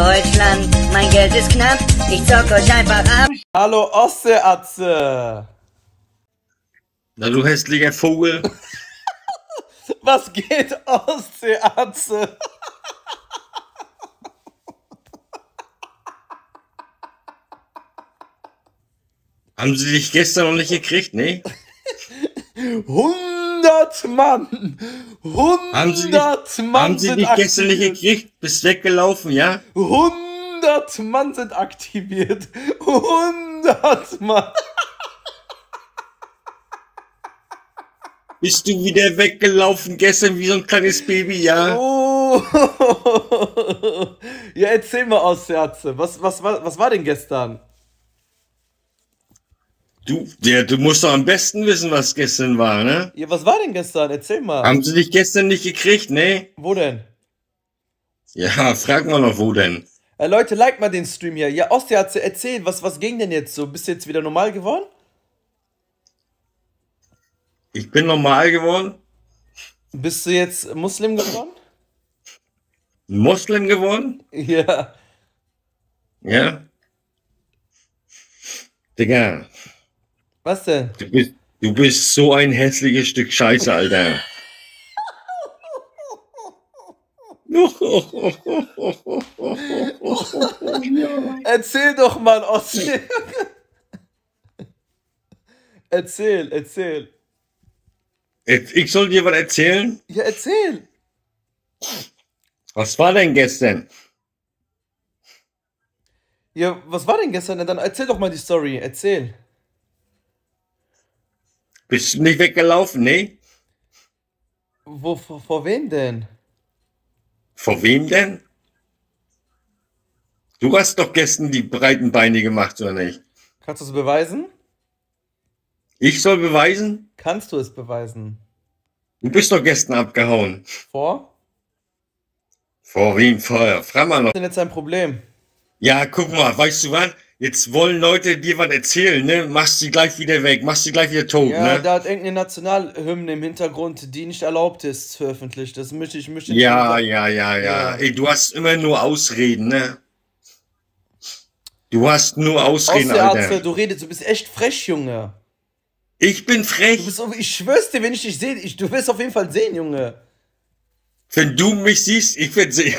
Deutschland, mein Geld ist knapp, ich zock euch einfach ab. Hallo Ostseeatze! Na du hässlicher Vogel. Was geht, Ostseeatze? Haben sie dich gestern noch nicht gekriegt, ne? 100 Mann! 100 Mann Haben sie sind dich gestern nicht aktiviert! gekriegt? Bist weggelaufen, ja? 100 Mann sind aktiviert! 100 Mann! Bist du wieder weggelaufen gestern wie so ein kleines Baby, ja? Oh. Ja, erzähl mal, Ostseeatze. Was war denn gestern? Du musst doch am besten wissen, was gestern war, ne? Ja, was war denn gestern? Erzähl mal. Haben sie dich gestern nicht gekriegt, ne? Wo denn? Ja, frag mal noch, wo denn? Leute, like mal den Stream hier. Ja, Ostseeatze, erzähl, was ging denn jetzt so? Bist du jetzt wieder normal geworden? Ich bin normal geworden, Bist du jetzt Muslim geworden? Moslem geworden, Ja. ja? Digga, Was denn? du bist so ein hässliches Stück Scheiße, Alter. Erzähl doch mal, Ostsee. Erzähl. Ich soll dir was erzählen? Ja, erzähl. Was war denn gestern? Ja, was war denn gestern? Dann erzähl doch mal die Story. Erzähl. Bist du nicht weggelaufen, ne? Vor wem denn? Vor wem denn? Du hast doch gestern die breiten Beine gemacht, oder nicht? Kannst du es beweisen? Ich soll beweisen? Kannst du es beweisen? Du bist doch gestern abgehauen. Vor? Vor wem vorher? Frag mal noch. Was ist denn jetzt dein Problem? Ja, guck mal, weißt du was? Jetzt wollen Leute dir was erzählen, ne? Machst sie gleich wieder weg, machst sie gleich wieder tot, Ja, ne? da hat irgendeine Nationalhymne im Hintergrund, die nicht erlaubt ist, veröffentlicht. Das möchte ich nicht Ja, sagen. ja. Ey, du hast immer nur Ausreden, ne? Du hast nur Ausreden, Ostseeatze, Alter. du bist echt frech, Junge. Ich bin frech. Ich schwör's dir, wenn ich dich sehe, du wirst auf jeden Fall sehen, Junge. Wenn du mich siehst, ich werde sehen.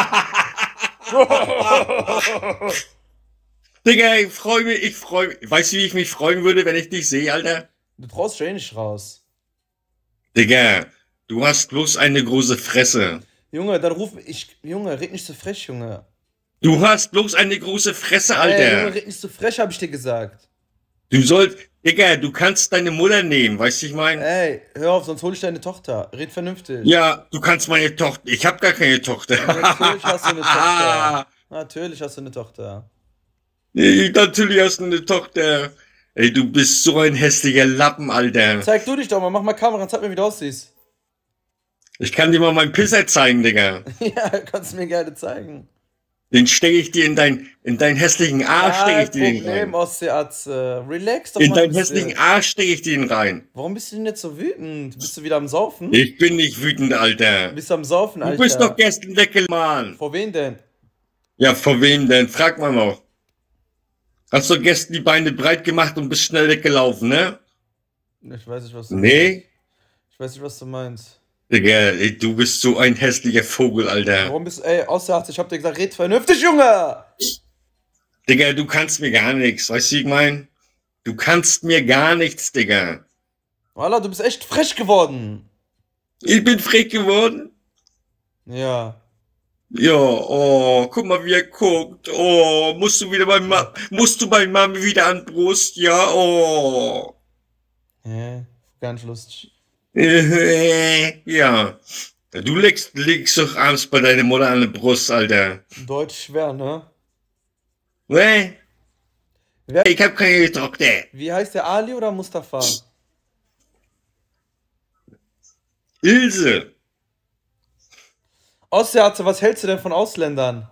Digga, ich freue mich. Weißt du, wie ich mich freuen würde, wenn ich dich sehe, Alter? Du traust schon eh nicht raus. Digga, du hast bloß eine große Fresse. Junge, Junge, red nicht so frech, Junge. Du hast bloß eine große Fresse, Ey, Alter. Junge, red nicht so frech, hab ich dir gesagt. Digga, du kannst deine Mutter nehmen, weißt du, ich meine? Ey, hör auf, sonst hol ich deine Tochter. Red vernünftig. Ja, du kannst meine Tochter. Ich hab gar keine Tochter. Natürlich hast du eine Tochter. Natürlich hast du eine Tochter. Nee, natürlich hast du eine Tochter. Ey, du bist so ein hässlicher Lappen, Alter. Zeig du dich doch mal, mach mal Kamera und zeig mir, wie du aussiehst. Ich kann dir mal meinen Pisser zeigen, Digga. Ja, kannst du mir gerne zeigen. Den stecke ich dir in deinen hässlichen Arsch, stecke ich dir den Problem, rein. Ostseeatze. Relax doch In mal ein deinen bisschen. hässlichen Arsch stecke ich den rein. Warum bist du denn jetzt so wütend? Bist du wieder am Saufen? Ich bin nicht wütend, Alter. Bist du am Saufen, Alter? Du bist doch gestern weggelaufen. Vor wen denn? Ja, vor wem denn? Frag mal noch. Hast du gestern die Beine breit gemacht und bist schnell weggelaufen, ne? Ich weiß nicht, was du Nee? meinst. Ich weiß nicht, was du meinst. Digga, ey, du bist so ein hässlicher Vogel, Alter. Warum bist du, ey, Ostseeatze, ich hab dir gesagt, red vernünftig, Junge! Digga, du kannst mir gar nichts, weißt du, wie ich mein? Du kannst mir gar nichts, Digga. Wallah, du bist echt frech geworden. Ich bin frech geworden. Ja. Ja, oh, guck mal, wie er guckt. Oh, musst du bei Mami wieder an Brust, ja, oh. Hä? Gar nicht lustig. Ja. Du legst doch abends bei deiner Mutter an der Brust, Alter. Deutsch schwer, ne? Nee? Wer, Ich hab keine Tochter. wie heißt der, Ali oder Mustafa? Ilse. Ostseeatze, was hältst du denn von Ausländern?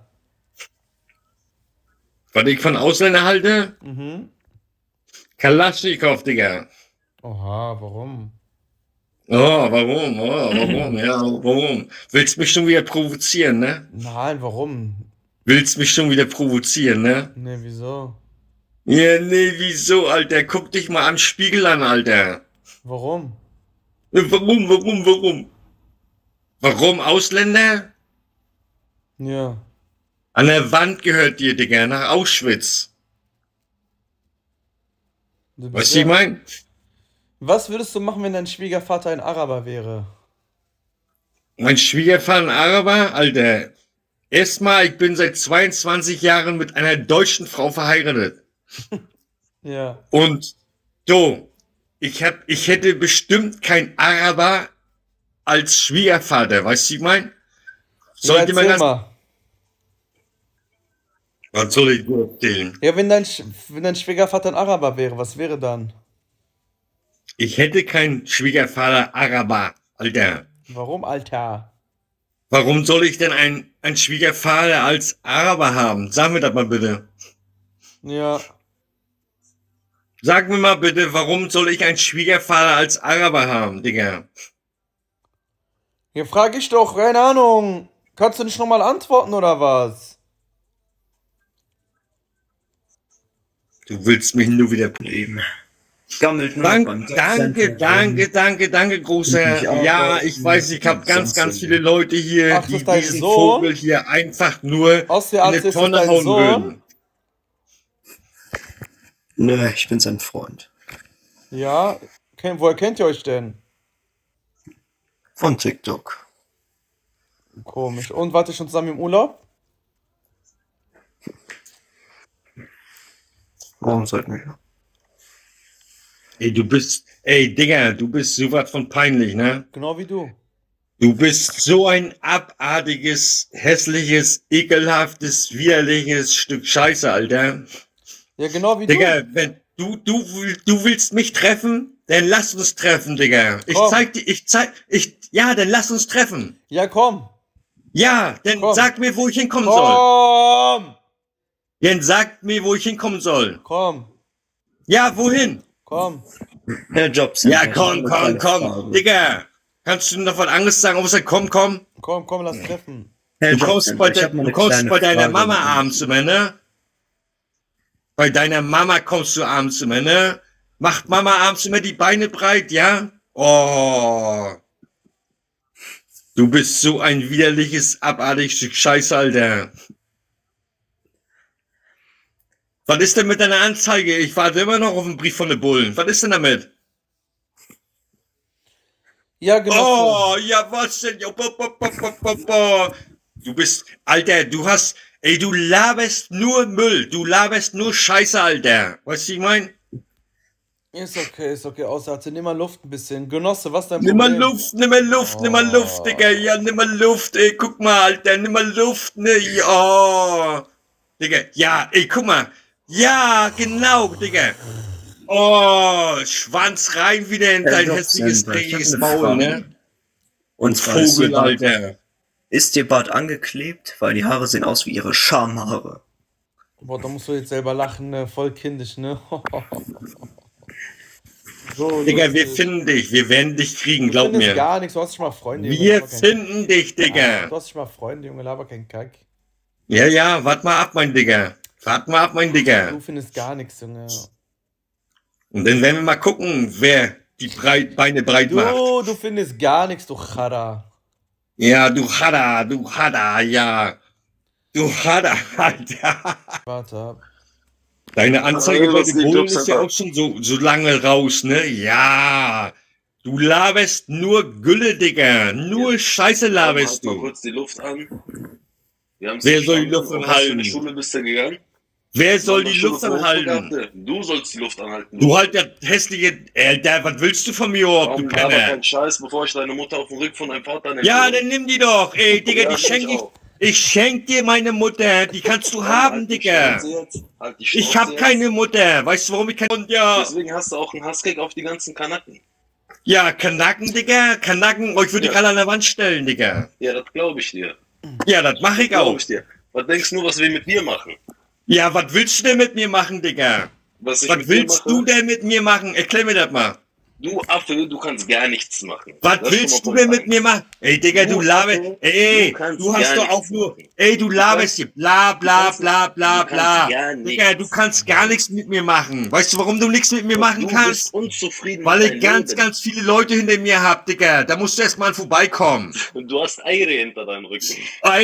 Was ich von Ausländern halte? Mhm. Kalaschnikow, Digga. Oha, warum? Oh, warum? Oh, warum? Ja, warum? Willst mich schon wieder provozieren, ne? Nein, warum? Willst mich schon wieder provozieren, ne? Ne, wieso? Ja, nee, wieso, Alter? Guck dich mal am Spiegel an, Alter. Warum? Warum? Warum Ausländer? Ja. An der Wand gehört dir, Digga, nach Auschwitz. Du bist Weißt du, wie ich mein? Was würdest du machen, wenn dein Schwiegervater ein Araber wäre? Mein Schwiegervater, ein Araber, Alter. Erstmal, ich bin seit 22 Jahren mit einer deutschen Frau verheiratet. Ja. Und so, ich hätte bestimmt kein Araber als Schwiegervater, weißt du, wie ich mein? Ja, Sollte man erzähl das. mal. Was soll ich dir erzählen? Ja, wenn dein Schwiegervater ein Araber wäre, was wäre dann? Ich hätte keinen Schwiegervater Araber, Alter. Warum, Alter? Warum soll ich denn einen Schwiegervater als Araber haben? Sag mir das mal bitte. Ja. Sag mir mal bitte, warum soll ich einen Schwiegervater als Araber haben, Digga? Hier frage ich doch, keine Ahnung. Kannst du nicht nochmal antworten oder was? Du willst mich nur wieder Leben. Gammelt nur noch beim Danke, großer. Ja, ich weiß, ich habe ganz viele Leute hier, Ach, das die ist dein diesen Sohn? Vogel hier einfach nur Aus in der eine Arzt ist Tonne dein hauen Sohn? würden. Nö, ich bin sein Freund. Ja. Woher kennt ihr euch denn? Von TikTok. Komisch. Und wart ihr schon zusammen im Urlaub? Warum sollten wir? Digga, du bist sowas von peinlich, ne? Genau wie du. Du bist so ein abartiges, hässliches, ekelhaftes, widerliches Stück Scheiße, Alter. Ja, genau wie Digga, du. wenn du willst mich treffen, dann lass uns treffen, Digga. Komm. Ja, dann lass uns treffen. Ja, komm. Ja, dann Komm. sag mir, wo ich hinkommen soll. Komm. Dann sag mir, wo ich hinkommen soll. Komm. Ja, wohin? Komm. Herr Jobcenter. Ja, komm, Digga. Kannst du davon Angst sagen, ob es sagt, komm. Komm, lass treffen. Herr Du kommst bei, Jobcenter, ich hab mal eine du kommst kleine bei deiner Frage. Mama abends immer, ne? Bei deiner Mama kommst du abends immer, ne? Macht Mama abends immer die Beine breit, ja? Oh. Du bist so ein widerliches, abartiges Stück Scheiße, Alter. Was ist denn mit deiner Anzeige? Ich warte immer noch auf einen Brief von den Bullen. Was ist denn damit? Ja, genau. Oh, ja, was denn? Ja, Du bist, Alter, du laberst nur Müll. Du laberst nur Scheiße, Alter. Weißt du, wie ich mein? Ist okay. Außer nimm mal Luft ein bisschen. Genosse, was dein Nimm mal Problem? Luft, Digga. Ja, nimm mal Luft, ey. Guck mal, Alter, nimm mal Luft, ne? Oh. Digga, ja, ey, guck mal. Ja, genau, Digga. Oh, Schwanz rein wieder in dein Herr hässliches, Jobcenter, ich hab dreckiges eine Maul, Frage. ne? Und zwar ist Vogel, Ihr Bart, Alter. ist Ihr Bart angeklebt? Weil die Haare sehen aus wie Ihre Schamhaare. Boah, da musst du jetzt selber lachen, ne? Voll kindisch, ne? So, Digga, wir lustig. finden dich. Wir werden dich kriegen, Du glaub findest mir. gar nichts, du hast nicht mal Freunde, Junge, Wir laber keinen finden dich, Kack. Digga. Du hast nicht mal Freunde, Junge, laber keinen Kack. Ja, wart mal ab, mein Digga. Wart mal ab, mein Digga. Du findest gar nichts, Junge. Und dann werden wir mal gucken, wer die Beine breit macht. Du findest gar nichts, du Chara. Ja, du Hada, ja. Du Hada, Alter. Warte ab. Deine Anzeige bei was den liegt, Bullen ist ja Jobcenter? auch schon so lange raus, ne? Ja. Du laberst nur Gülle, Digga. Nur Scheiße laberst Halt mal du. kurz die Luft an. Wir haben's Wer soll die verstanden. Luft Auf was für anhalten? eine Schule bist du gegangen? Wer soll Haben die wir Luft Schule anhalten? gehabt? Du sollst die Luft anhalten. Du halt der hässliche, Alter, was willst du von mir, ob du Warum laber Penner? keinen Scheiß, bevor ich deine Mutter auf dem Rücken von deinem Vater nehme? Ja, dann nimm die doch, ey, Digga, Ja, die nehm schenke ich ich. auch. Ich schenk dir meine Mutter, die kannst du Dann haben, halt die Digga. Schnauze jetzt. Halt die Ich Schnauze hab jetzt. keine Mutter, weißt du, warum ich keine Mutter? Ja, Deswegen hast du auch einen Hasskick auf die ganzen Kanaken. ja, Kanaken, Digga, Kanaken, euch würde ich Ja. alle an der Wand stellen, Digga. Ja, das glaube ich dir. Ja, das mach ich Glaube auch. ich dir. Was denkst du, was wir mit dir machen? Ja, was willst du denn mit mir machen, Digga? Was ich Was mit dir willst mache? du denn mit mir machen? Erklär mir das mal. Du Affe, du kannst gar nichts machen. Was Das ist schon willst mal du denn Punkt mit mir machen? Ey, Digga, du Du, laberst. Affe, Ey, du kannst du hast gar doch auch nichts nur. machen. Ey, du laberst hier. Bla, bla, kannst- bla, bla, du bla. kannst gar Digga, du nichts. kannst gar nichts mit mir machen. Weißt du, warum du nichts mit mir machen Du kannst? bist unzufrieden Weil mit ich deinem ganz, Leben. ganz viele Leute hinter mir hab, Digga. Da musst du erst mal vorbeikommen. Und du hast Eier hinter deinem Rücken.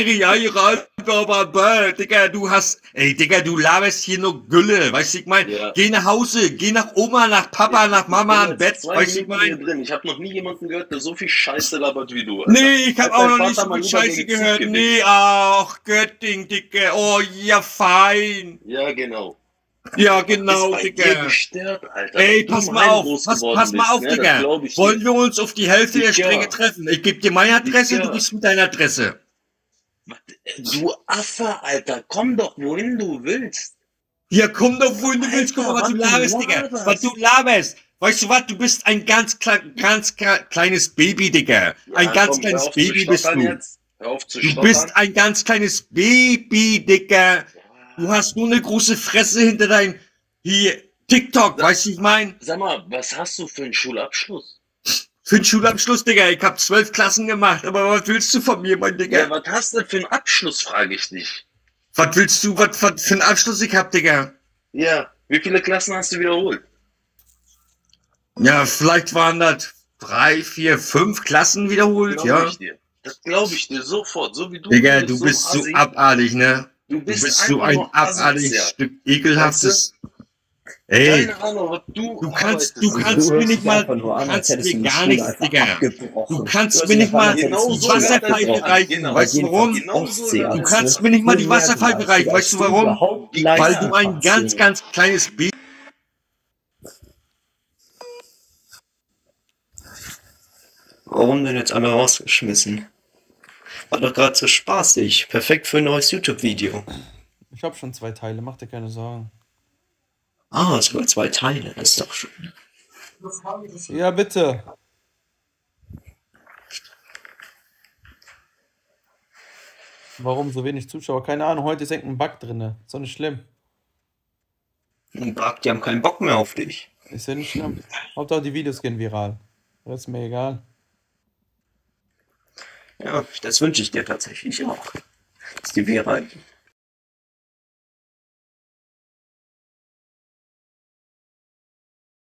Digga, du hast. Ey, Digga, du laberst hier nur Gülle. Weißt du, ich mein, Ja. geh nach Hause, geh nach Oma, nach Papa, nach Mama Ich am bin jetzt Bett. 2 Weißt du, ich Minuten hier mein. drin. Ich habe noch nie jemanden gehört, der so viel Scheiße labert wie du. Alter. Nee, ich hab Hat auch dein noch nicht Vater so mal viel lieber Scheiße gegen Zug gehört. gewinnt? Nee, ach, Götting, Digga. Oh, ja, fein. Ja, genau. Ja, Ist genau, bei dir Digga. gestört, Alter. Ey, dass pass du mal heim auf, groß pass geworden mal auf, bist, ne? Das Digga. glaub ich dir. Wollen wir uns auf die Hälfte der Sicher. Stränge treffen? Ich geb dir meine Adresse, Sicher. du gibst mir deine Adresse. Du Affe, Alter, komm doch, wohin du willst. Ja, komm doch, wohin du willst, guck mal, was Alter, du was du laberst, Digga. laberst. Was du laberst. Weißt du was, du bist ein ganz kleines Baby, Digga. Ein Ja, ganz komm, kleines hör auf zu Baby bist stottern du. Jetzt. Hör auf zu Du stottern. bist ein ganz kleines Baby, Digga. Du hast nur eine große Fresse hinter dein, hier, TikTok, weißt du, ich mein? Sag mal, was hast du für einen Schulabschluss? Für den Schulabschluss, Digga, ich hab 12 Klassen gemacht, aber was willst du von mir, mein Ja, Digga? was hast du für einen Abschluss, frage ich dich. Was willst du, was für einen Abschluss ich hab, Digga? Ja, wie viele Klassen hast du wiederholt? Ja, vielleicht waren das 3, 4, 5 Klassen wiederholt, Glaube ja. ich dir. Das glaube ich dir sofort, so wie du Digga, bist. du bist so assi. abartig, ne? Du Du bist bist so einfach ein nur abartiges asozial. Stück ekelhaftes. Ey, Keine Ahnung, was du kannst mir hörst nicht dich mal, einfach nur an, als hättest du die gar Schule nichts, einfach Digga. abgebrochen. Du kannst hörst mir dich nicht mal einfach an, als hättest Genau du die so Schule hört das Wasserpfeife sich an. reichen. Genau. Weißt du warum? Genau so Ostsee, hört Du das kannst sich mir nicht mal die viel mehr Wasserpfeife geleistet, reichen. als Weißt du du warum? überhaupt Weil Weil leisten du ein kannst, ganz, Junge. ganz kleines Baby. Warum denn jetzt alle rausgeschmissen? War doch gerade so spaßig. Perfekt für ein neues YouTube-Video. Ich hab schon 2 Teile, mach dir keine Sorgen. Ah, sogar 2 Teile. Das ist doch schön. Ja, bitte. Warum so wenig Zuschauer? Keine Ahnung, heute ist irgendein Bug drin. Ist doch nicht schlimm. Und Bug, die haben keinen Bock mehr auf dich. Ist ja nicht schlimm. Hauptsache die Videos gehen viral. Das ist mir egal. Ja, das wünsche ich dir tatsächlich auch. Dass die viral gehen.